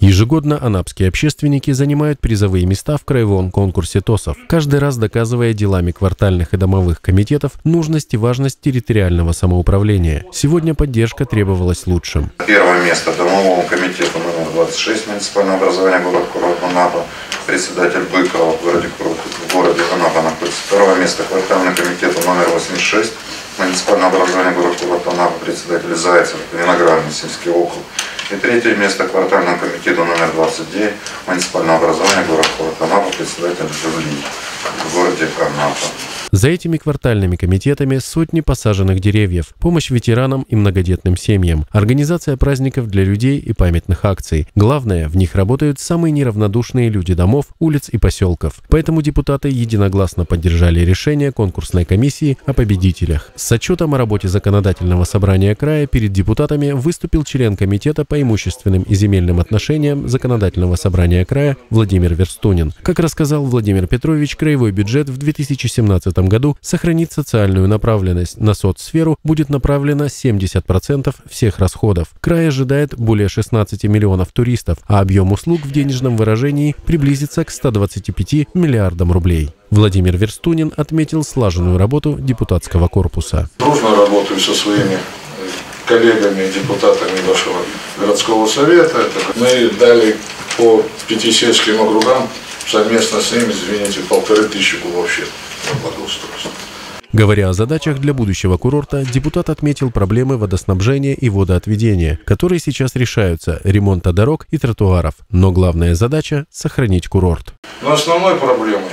Ежегодно анапские общественники занимают призовые места в краевом конкурсе ТОСов, каждый раз доказывая делами квартальных и домовых комитетов нужность и важность территориального самоуправления. Сегодня поддержка требовалась лучшим. Первое место домовому комитету номер 26 муниципального образования город-курорт Анапа, председатель Быкова в городе Анапа находится. Второе место квартальному комитету номер 86 муниципального образования город-курорт Анапа, председатель Зайцев, Виноградный сельский округ. И третье место квартальному комитету номер 29 муниципального образования город-курорт Анапа, председатель Жули в городе Анапа. За этими квартальными комитетами сотни посаженных деревьев, помощь ветеранам и многодетным семьям, организация праздников для людей и памятных акций. Главное, в них работают самые неравнодушные люди домов, улиц и поселков. Поэтому депутаты единогласно поддержали решение конкурсной комиссии о победителях. С отчетом о работе законодательного собрания края перед депутатами выступил член комитета по имущественным и земельным отношениям законодательного собрания края Владимир Верстунин. Как рассказал Владимир Петрович, краевой бюджет в 2017 году сохранит социальную направленность. На соцсферу будет направлено 70% всех расходов. Край ожидает более 16 миллионов туристов, а объем услуг в денежном выражении приблизится к 125 миллиардам рублей. Владимир Верстунин отметил слаженную работу депутатского корпуса. Дружно работаю со своими коллегами, депутатами вашего городского совета. Мы дали по 5 сельским округам совместно с ними, извините, 1500 вообще на благоустройство. Говоря о задачах для будущего курорта, депутат отметил проблемы водоснабжения и водоотведения, которые сейчас решаются, ремонта дорог и тротуаров. Но главная задача – сохранить курорт. Но основной проблемой,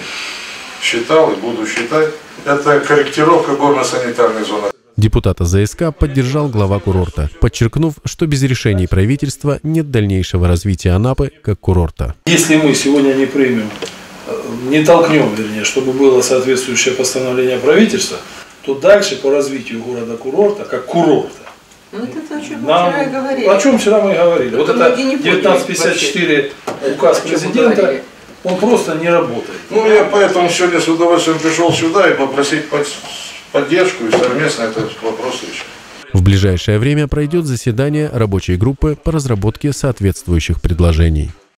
считал и буду считать, это корректировка горно-санитарной зоны. Депутата ЗСК поддержал глава курорта, подчеркнув, что без решений правительства нет дальнейшего развития Анапы как курорта. Если мы сегодня не примем, не толкнем, вернее, чтобы было соответствующее постановление правительства, то дальше по развитию города-курорта, как курорта, о чем вчера мы и говорили. Вот это 1954 указ президента, он просто не работает. Ну, я поэтому сегодня с удовольствием пришел сюда и попросить поддержку и совместно этот вопрос решить. В ближайшее время пройдет заседание рабочей группы по разработке соответствующих предложений.